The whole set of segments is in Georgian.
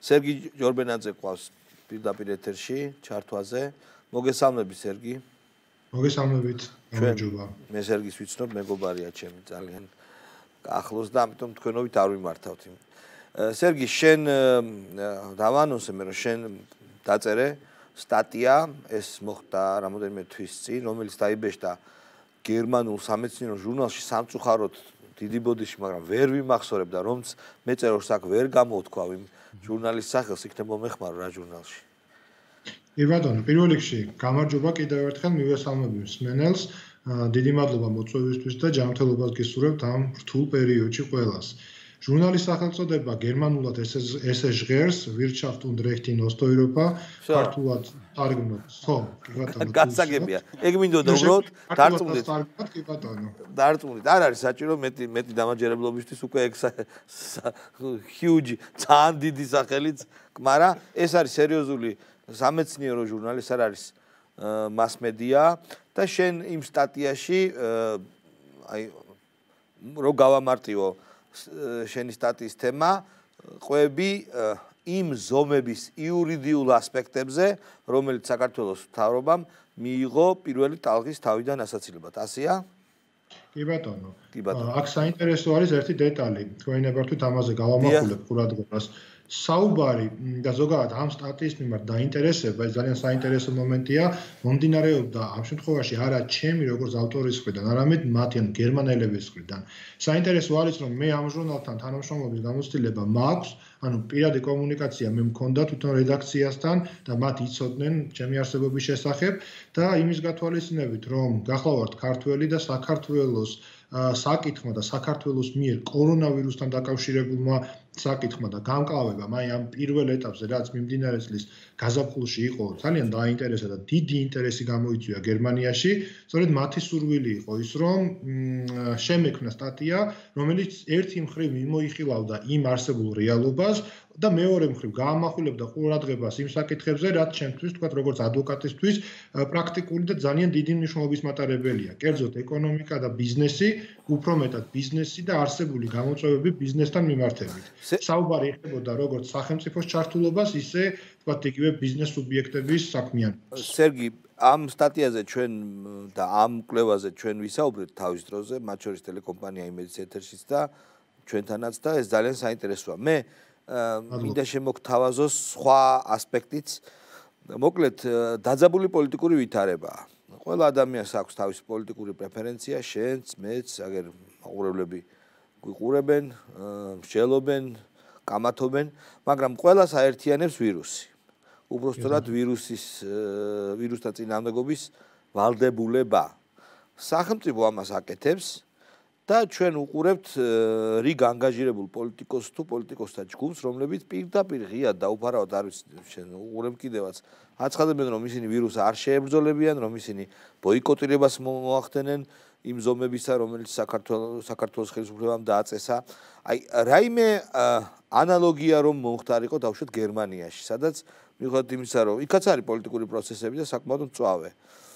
სერგი ჯორბენაძე ყავს პირდაპირ ეთერში ჩართვაზე. მოგესალმები სერგი. მოგესალმებით. გამარჯობა. მე სერგის ვიცნობ, მეგობარია ჩემი ძალიან ახლოს და ამიტომ თქვენობით არ ვიმართავთ. სერგი, შენ დავანონსე მე რომ შენ დაწერე სტატია, ეს მოხდა რამოდენიმე თვის წინ, რომელიც დაიბეჭდა გერმანულ სამეცნიერო ჟურნალში სამწუხაროდ დიდი ბოდიში, მაგრამ ვერ ვიმახსოვრებდა, რომც მეწეროს აქ ვერ გამოვთქვა იმ ჟურნალის სახელს, იქნებ მომეხმარო რა ჟურნალში. კი ბატონო, პირველ რიგში გამარჯობა კიდევ ერთხელ მივესალმები მსმენელს. დიდი მადლობა მოწვევისთვის და ჯანმრთელობას გისურვებთ ამ რთულ პერიოდში ყველას. ჟურნალის სახელწოდება გერმანულად ესე ჟღერს Wirtschaft und Recht in Osteuropa, ქართულად თარგმნოთ. ხო, კი ბატონო. გასაგებია. ეგ მინდოდა უბრალოდ დარწმუნდით. კი ბატონო. დარწმუნდით. არ არის საჭირო მეტი დამაჯერებლობისთვის უკვე ეგ huge ძალიან დიდი სახელიც, მაგრამ ეს არის სერიოზული სამეცნიერო ჟურნალი, ეს არ არის მასმედია და შენ იმ სტატიაში აი რო გავამარტივო შენი სტატიის თემა ყვები იმ ზომების იურიდიულ ასპექტებზე, რომელიც საქართველოს მთავრობამ მიიღო პირველი ტალღის თავიდან ასაცილებლად. ასეა? კი ბატონო. აქ საინტერესო არის ერთი დეტალი. თქვენ ნებართვით ამაზე გავამახვილებ ყურადღებას. საუბარი და ზოგადად ამ სტატიის მიმართ დაინტერესება, ეს ძალიან საინტერესო მომენტია, მომდინარეობდა ამ შემთხვევაში არა ჩემი როგორც ავტორის მხრიდან, არამედ მათი ან გერმანელების მხრიდან. საინტერესო არის, რომ მე ამ ჟურნალთან თანამშრომლობის გამოცდილება მაქვს, ანუ პირადი კომუნიკაცია მე მქონდა თვითონ რედაქციასთან და მათ იცოდნენ ჩემი არსებობის შესახებ და იმის გათვალისწინებით, რომ გახლავართ ქართველი და საქართველოს საკითხმა და საქართველოს მიერ კორონავირუსთან დაკავშირებულმა საკითხმა და გამკლავებამ აი ამ პირველ ეტაპზე რაც მიმდინარე წლის გაზაფხულში იყო ძალიან დაინტერესა და დიდი ინტერესი გამოიწვია გერმანიაში, სწორედ მათი სურვილი იყო ის, რომ შემექმნა სტატია, რომელიც ერთი მხრივ მიმოიხილავდა იმ არსებულ რეალობას და მეორე მხრივ გაამახვილებდა ყურადღებას იმ საკითხებზე, რაც ჩემთვის, თქვათ, როგორც ადვოკატისთვის, პრაქტიკული და ძალიან დიდი მნიშვნელობის მატარებელია. კერძოდ, ეკონომიკა და ბიზნესი, უფრო მეტად ბიზნესი და არსებული გამოწვევები ბიზნესთან მიმართებით. საუბარი ეხებოდა როგორც სახელმწიფოს ჩართულობას, ისე, თქვათ, იგივე ბიზნეს სუბიექტების საქმიანობას. სერგი, ამ სტატიაზე ჩვენ და ამ კვლევაზე ჩვენ ვისაუბრეთ თავის დროზე, მათ შორის ტელეკომპანია იმედის ეთერშიც და ჩვენთანაც და ეს ძალიან საინტერესოა. მე მინდა შემოგთავაზოს სხვა ასპექტიც. მოკლედ, დაძაბული პოლიტიკური ვითარებაა. ყველა ადამიანს აქვს თავისი პოლიტიკური პრეფერენცია, შენც, მეც, აგერ მაყურებლები გვიყურებენ, მსჯელობენ, კამათობენ, მაგრამ ყველას აერთიანებს ვირუსი. უბრალოდ ვირუსთან წინააღმდეგობის ვალდებულება. სახელმწიფო ამას აკეთებს და ჩვენ უყურებთ რიგ ანგაჟირებულ პოლიტიკოსს თუ პოლიტიკოსთა ჯგუფს, რომლებიც პირდაპირ ღიად დაუფარავად არ ვიცი, შენ უყურებ კიდევაც აცხადებენ, რომ ისინი ვირუსს არ შეებრძოლებიან, რომ ისინი ბოიკოტირებას მოახდენენ იმ ზომებისა, რომელიც საქართველოს ხელისუფლებამ დააწესა. აი, რაიმე ანალოგია რომ მომხდარიყო დავუშვათ გერმანიაში, სადაც მიუხედავად იმისა, რომ იქაც არის პოლიტიკური პროცესები და საკმაოდ მწვავე.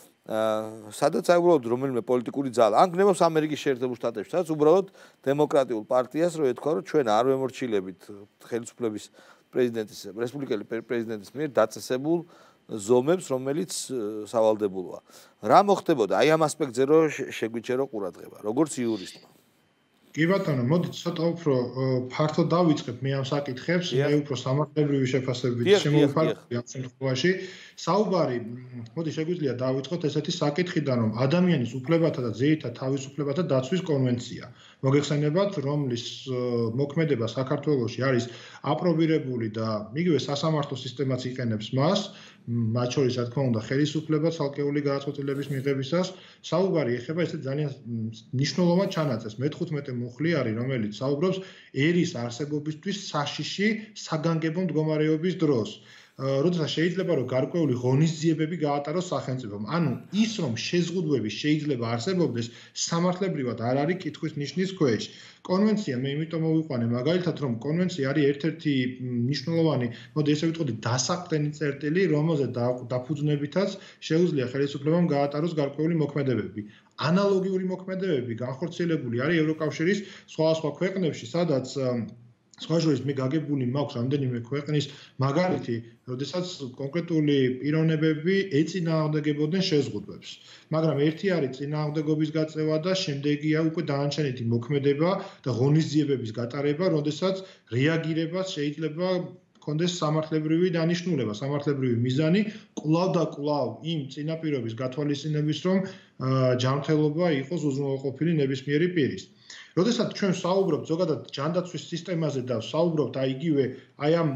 სადაც აი უბრალოდ რომელიმე პოლიტიკური ძალა ან გნებობს ამერიკის შეერთებულ შტატებში, სადაც უბრალოდ დემოკრატიულ პარტიას რო ეთქვა, რომ ჩვენ არ ვემორჩილებით ხელისუფლების პრეზიდენტის, რესპუბლიკელი პრეზიდენტის მიერ დაწესებულ ზომებს, რომელიც სავალდებულოა. რა მოხდებოდა აი ამ ასპექტზე რო შეგვიჩერო ყურადღება, როგორც იურისტმა? კი ბატონო, მოდით ცოტა უფრო ფართო დავიწყებ მე ამ საკითხებს, მე უფრო სამართლებრივი შეფასებით შემოვიფარგლები ამ შემთხვევაში. საუბარი, მოდი შეგვიძლია დავიწყოთ ესეთი საკითხიდან, რომ ადამიანის უფლებათა და ძირითად თავისუფლებათა დაცვის კონვენცია. მოგეხსენებათ, რომლის მოქმედება საქართველოში არის აპრობირებული და იგივე სასამართლო სისტემაც იყენებს მას, მათ შორის რა თქმა უნდა ხელისუფლება ცალკეული გადაწყვეტილების მიღებისას. საუბარი ეხება ესეთ ძალიან მნიშვნელოვან ჩანაწერს, მე-15 მუხლი არის, რომელიც საუბრობს ერის არსებობისთვის საშიში საგანგებო მდგომარეობის დროს. როდესაც შეიძლება რომ გარკვეული ღონისძიებები გაატაროს სახელმწიფომ. ანუ ის რომ შეზღუდვები შეიძლება არსებობდეს სამართლებრივად არ არის კითხვის ნიშნის ქვეშ. კონვენცია მე იმიტომ მოვიყვანე მაგალითად რომ კონვენცია არის ერთ-ერთი მნიშვნელოვანი, მოდი ესე ვიტყოდი, დასაყრდენი წერტილი, რომელზე დაფუძნებითაც შეუძლია ხელისუფლებამ გაატაროს გარკვეული მოქმედებები. ანალოგიური მოქმედებები განხორციელებული არის ევროკავშირის სხვადასხვა ქვეყნებში, სადაც სხვა შორის მე გაგებული მაქვს რამდენიმე ქვეყნის მაგალითი, როდესაც კონკრეტული პიროვნებები ეწინააღმდეგებოდნენ შეზღუდვებს. მაგრამ ერთი არის წინააღმდეგობის გაწევა და შემდეგია უკვე დანარჩენითი მოქმედება და ღონისძიებების გატარება, როდესაც რეაგირებას შეიძლება კონდეს სამართლებრივი დანიშნულება, სამართლებრივი მიზანი, კვლავ და კვლავ იმ წინაპირობის გათვალისწინების, რომ ჯანმრთელობა იყოს უზრუნველყოფილი ნებისმიერი პირის. როდესაც ჩვენ საუბრობთ ზოგადად ჯანდაცვის სისტემაზე და საუბრობთ იგივე აი ამ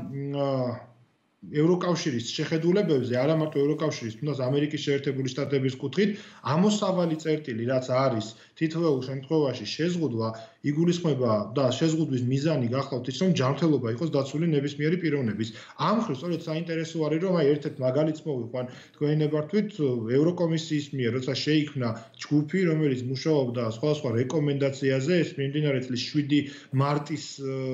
ევროკავშირის შეხედულებებზე, არა მარტო ევროკავშირის, თუნდაც ამერიკის შეერთებული შტატების კუთხით, ამოსავალი წერტილი, რაც არის თითოეულ შემთხვევაში შეზღუდვა, იგულისხმება და შეზღუდვის მიზანი გახლავთ ის, რომ ჯანმრთელობა იყოს დაცული ნებისმიერი პიროვნების. ამ მხრივ სწორედ საინტერესო არის, რომ აი ერთ-ერთ მაგალითს მოვიყვან თქვენი ნებართვით ევროკომისიის მიერ, როცა შეიქმნა ჯგუფი, რომელიც მუშაობდა სხვადასხვა რეკომენდაციაზე, ეს მიმდინარე წლის 7 მარტის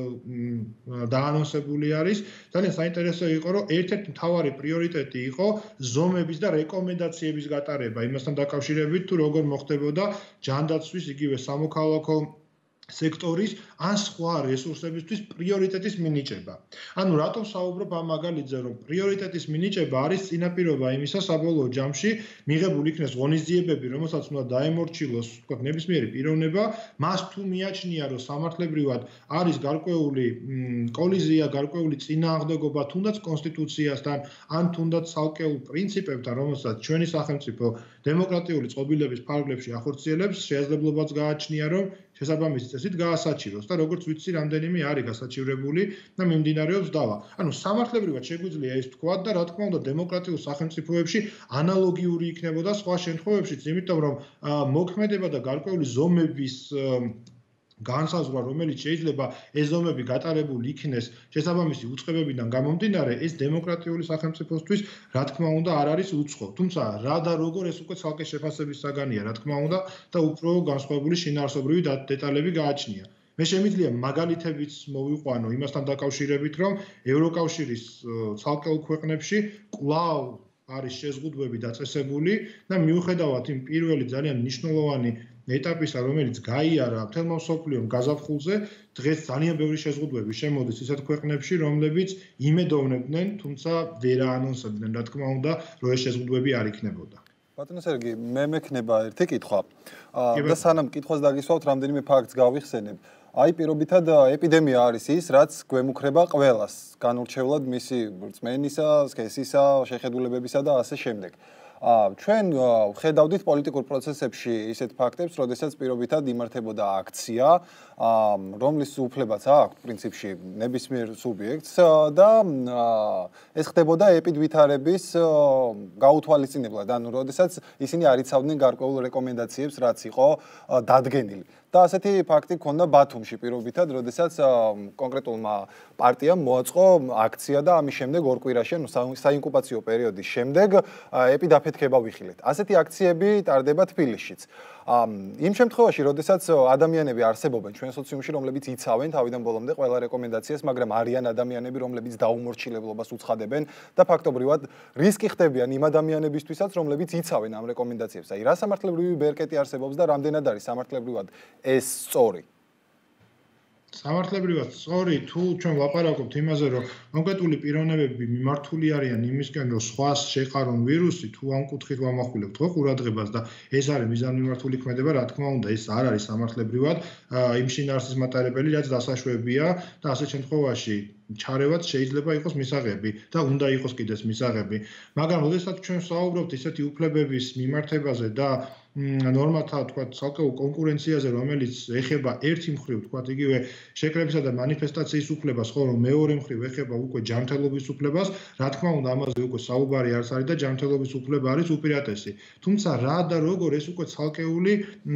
დაანონსებული არის. ძალიან საინტერესო იყო, რომ ერთ-ერთი მთავარი პრიორიტეტი იყო ზომების და რეკომენდაციების გატარება, იმასთან დაკავშირებით, თუ როგორ მოხდებოდა ჯანდაცვის იგივე სამოქალაქო სექტორის ან სხვა რესურსებისთვის პრიორიტეტის მინიჭება. ანუ რატომ საუბრობ ამ მაგალითზე, რომ პრიორიტეტის მინიჭება არის წინაპირობა იმისა, საბოლოო ჯამში მიღებული იქნეს ღონისძიებები, რომელსაც უნდა დაემორჩილოს, ვთქვათ, ნებისმიერი პიროვნება, მას თუ მიაჩნია, რომ სამართლებრივად არის გარკვეული კოლიზია, გარკვეული წინააღმდეგობა, თუნდაც კონსტიტუციასთან, ან თუნდაც ცალკეულ პრინციპებთან, რომელსაც ჩვენი სახელმწიფო დემოკრატიული წყობილების ფარგლებში ახორციელებს, შესაძლებლობაც გააჩნია, რომ შესაბამისი წესით გაასაჩივროს და როგორც ვიცი, რამდენიმე არის გასაჩივრებული და მიმდინარეობს დავა. ანუ სამართლებრივად შეგვიძლია ეს ვთქვათ და რა თქმა უნდა დემოკრატიულ სახელმწიფოებში ანალოგიური იქნებოდა სხვა შემთხვევებშიც, იმიტომ რომ მოქმედება და გარკვეული ზომების განსაზღვრა, რომელიც შეიძლება ეს ზომები გატარებული იქნეს შესაბამისი უწყებებიდან გამომდინარე, ეს დემოკრატიული სახელმწიფოსთვის რა თქმა უნდა არ არის უცხო. თუმცა რა და როგორ ეს უკვე ცალკე შეფასების საგანია, რა თქმა უნდა და უფრო განსხვავებული შინაარსობრივი დეტალები გააჩნია. მე შემიძლია მაგალითებიც მოვიყვანო იმასთან დაკავშირებით, რომ ევროკავშირის ცალკეულ ქვეყნებში კვლავ არის შეზღუდვები დაწესებული და მიუხედავად იმ პირველი ძალიან მნიშვნელოვანი ეტაპისა, რომელიც გაიარა მთელმა მსოფლიომ გაზაფხულზე, დღეს ძალიან ბევრი შეზღუდვები შემოდის ისეთ ქვეყნებში, რომლებიც იმედოვნებდნენ, თუმცა ვერ აანონსებდნენ, რა თქმა უნდა, რომ ეს შეზღუდვები არ იქნებოდა. ბატონო სერგი, მე მექნება ერთი კითხვა. და სანამ კითხვას დაგისვავთ, რამდენიმე ფაქტს გავიხსენებ. აი პირობითად ეპიდემია არის ის, რაც გვემუქრება ყველას, განურჩევლად მისი რწმენისა, სქესისა, შეხედულებებისა და ასე შემდეგ. ჩვენ ვხედავდით პოლიტიკურ პროცესებში ისეთ ფაქტებს, როდესაც პირობითად იმართებოდა აქცია, რომლის უფლებაც აქვს პრინციპში ნებისმიერ სუბიექტს და ეს ხდებოდა ეპიდვითარების გაუთვალისწინებლად, ანუ როდესაც ისინი არ იცავდნენ გარკვეულ რეკომენდაციებს, რაც იყო დადგენილი. და ასეთი ფაქტი ქონდა ბათუმში პირობითად, როდესაც კონკრეტულმა პარტიამ მოაწყო აქცია და ამის შემდეგ ორ კვირაში, ანუ საინკუბაციო პერიოდის შემდეგ ეპიდაფეთქება ვიხილეთ. ასეთი აქციები ტარდება თბილისშიც. იმ შემთხვევაში, როდესაც ადამიანები არსებობენ ჩვენ სოციუმში, რომლებიც იცავენ თავიდან ბოლომდე ყველა რეკომენდაციას, მაგრამ არიან ადამიანები, რომლებიც დაუმორჩილებლობას უცხადებენ და ფაქტობრივად რისკი ხდებიან იმ ადამიანებისთვისაც, რომლებიც იცავენ ამ რეკომენდაციებს. აი, რა სამართლებრივი ბერკეტი არსებობს და რამდენად არის სამართლებრივად ეს სწორი? სამართლებრივად სწორი, თუ ჩვენ ვლაპარაკობთ იმაზე, რომ კონკრეტული პიროვნებები მიმართული არიან იმისკენ, რომ სხვას შეყარონ ვირუსი, თუ ამ კუთხით ვამახვილებთ ხო ყურადღებას და ეს არის მიზანმიმართული ქმედება, რა თქმა უნდა, ეს არ არის სამართლებრივად იმ შინაარსის მატარებელი, რაც დასაშვებია და ასეთ შემთხვევაში ჩარევაც შეიძლება იყოს მისაღები და უნდა იყოს კიდეც მისაღები. მაგრამ როდესაც ჩვენ საუბრობთ ისეთი უფლებების მიმართებაზე და ნორმათა, თქვა, ცალკეულ კონკურენციაზე, რომელიც ეხება ერთი მხრივ, თქვა, იგივე შეკრებისა და მანიფესტაციის უფლებას, ხო, რომ მეორე მხრივ ეხება უკვე ჯანმრთელობის უფლებას, რა თქმა უნდა, ამაზე უკვე საუბარი არც არის და ჯანმრთელობის უფლება არის უპირატესი. თუმცა რა და როგორ ეს უკვე ცალკეული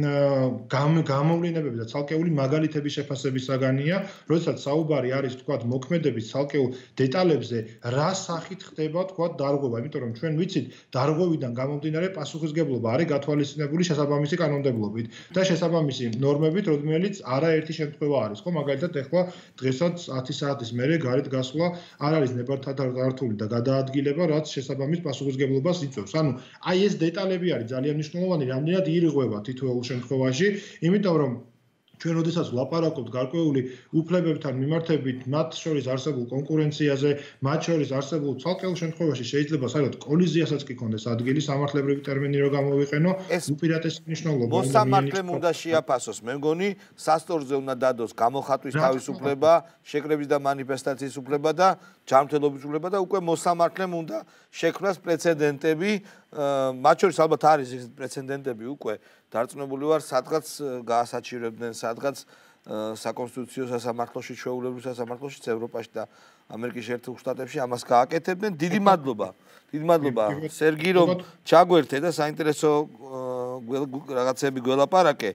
გამოვლენებები და ცალკეული მაგალითების შეფასების საგანია, როდესაც საუბარი არის, თქვა, მოქმედების ცალკეულ დეტალებზე, რა სახით ხდება, თქვა, დარღვევა, იმიტომ რომ ჩვენ ვიცით, დარღვევიდან გამომდინარე პასუხისგებლობა არის გათვალისწინებული შესაბამისი კანონმდებლობით და შესაბამისი ნორმებით, რომელიც არაერთი შემთხვევა არის, ხო, მაგალითად, ეხლა დღესაც 10 საათის მერე გარეთ გასვლა არ არის ნებართართული და გადაადგილება, რაც შესაბამის პასუხისგებლობას იწვევს. ანუ აი ეს დეტალები არის ძალიან მნიშვნელოვანი, რამდენად ირღვევა თითოეულ შემთხვევაში, იმიტომ რომ ჩვენ ოდესაც ვლაპარაკობთ გარკვეული უფლებებთან მიმართებით, მათ შორის არსებულ კონკურენციაზე, მათ შორის არსებულ ცალკეულ შემთხვევაში შეიძლება საერთოდ კოლიზიასაც კი ქონდეს ადგილი, სამართლებრივი ტერმინი რო გამოვიყენო, უპირატესი მნიშვნელობა. მოსამართლემ უნდა შეაფასოს, მე მგონი, სასტორზე უნდა დადოს გამოხატვის თავისუფლება, შეკრების და მანიფესტაციის უფლება და ჯანმრთელობის უფლება და უკვე მოსამართლემ უნდა შექმნას პრეცედენტები, მათ შორის ალბათ არის ეს პრეცედენტები უკვე დარწმუნებული ვარ, სადღაც გაასაჩივრებდნენ, სადღაც საკონსტიტუციო სასამართლოში, ჩვეულებრივ სასამართლოში, ევროპაში და ამერიკის შეერთებულ შტატებში ამას გააკეთებდნენ. დიდი მადლობა. დიდი მადლობა სერგი, რომ ჩაგვერთე და საინტერესო რაღაცები გველაპარაკე.